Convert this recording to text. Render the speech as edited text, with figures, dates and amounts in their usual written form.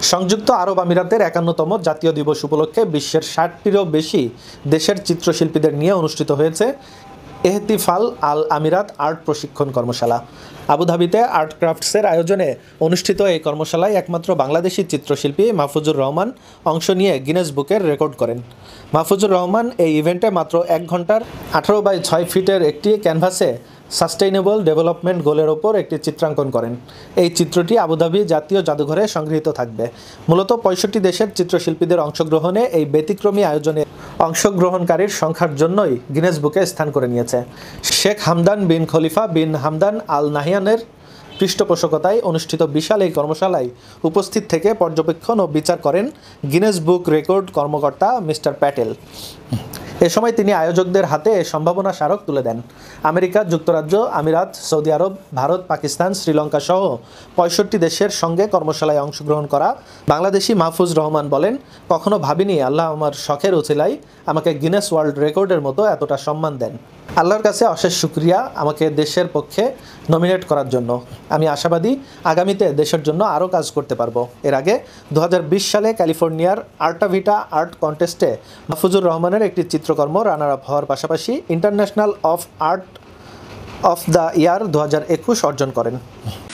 সংযুক্ত আরব আমিরাতের ৫১তম জাতীয় দিবস উপলক্ষে বিশ্বের ৬০টিরও বেশি দেশের চিত্রশিল্পীদের নিয়ে অনুষ্ঠিত হয়েছে এহতিফাল আল আমিরাত আর্ট প্রশিক্ষণ কর্মশালা। আবুধাবিতে আর্ট ক্রাফটসের আয়োজনে অনুষ্ঠিত এই কর্মশালায় একমাত্র বাংলাদেশি চিত্রশিল্পী মাহফুজুর রহমান অংশ নিয়ে গিনেস বুকের রেকর্ড করেন। মাহফুজুর রহমান এই ইভেন্টে মাত্র ১ ঘন্টার ১৮x৬ ফিটের একটি ক্যানভাসে সাস্টেইনেবল ডেভেলপমেন্ট গোলের ওপর একটি চিত্রাঙ্কন করেন। এই চিত্রটি আবুধাবি জাতীয় জাদুঘরে সংগৃহীত থাকবে। মূলত ৬৫ দেশের চিত্রশিল্পীদের অংশগ্রহণে এই ব্যতিক্রমী আয়োজনে অংশগ্রহণকারীর সংখ্যার জন্যই গিনেস বুকে স্থান করে নিয়েছে। শেখ হামদান বিন খলিফা বিন হামদান আল নাহিয়ানের পৃষ্ঠপোষকতায় অনুষ্ঠিত বিশাল এই কর্মশালায় উপস্থিত থেকে পর্যবেক্ষণ ও বিচার করেন গিনেস বুক রেকর্ড কর্মকর্তা মিস্টার প্যাটেল। এ সময় তিনি আয়োজকদের হাতে সম্ভাবনা স্মারক তুলে দেন। আমেরিকা যুক্তরাজ্য, আমিরাত, সৌদি আরব, ভারত, পাকিস্তান, শ্রীলঙ্কা সহ ৬৫ দেশের সঙ্গে কর্মশালায় অংশগ্রহণ করা বাংলাদেশি মাহফুজ রহমান বলেন, কখনো ভাবিনি আল্লাহ আমার শখের উছিলায় আমাকে গিনেস ওয়ার্ল্ড রেকর্ডের মতো এতটা সম্মান দেন। আল্লাহর কাছে অশেষ শুকরিয়া আমাকে দেশের পক্ষে নমিনেট করার জন্য। আমি আশাবাদী আগামীতে দেশের জন্য আরও কাজ করতে পারবো। এর আগে ২০২০ সালে ক্যালিফোর্নিয়ার আর্টাভিটা আর্ট কন্টেস্টে মাহফুজুর রহমানের একটি চিত্রকর্ম রানার আপ হওয়ার পাশাপাশি international of art of the year ২০২১ অর্জন করেন।